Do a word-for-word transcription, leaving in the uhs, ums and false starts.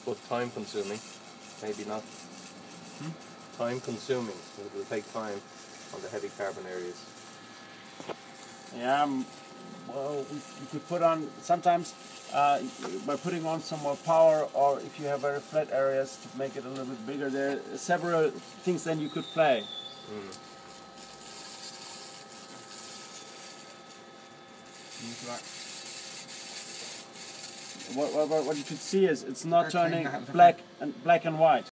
but time consuming. Maybe not. Hmm? Time consuming. It will take time on the heavy carbon areas. Yeah, um, well, we, you could put on sometimes uh, by putting on some more power, or if you have very flat areas to make it a little bit bigger. There are several things then you could play. Mm. What, what, what you could see is it's not turning black and black and white.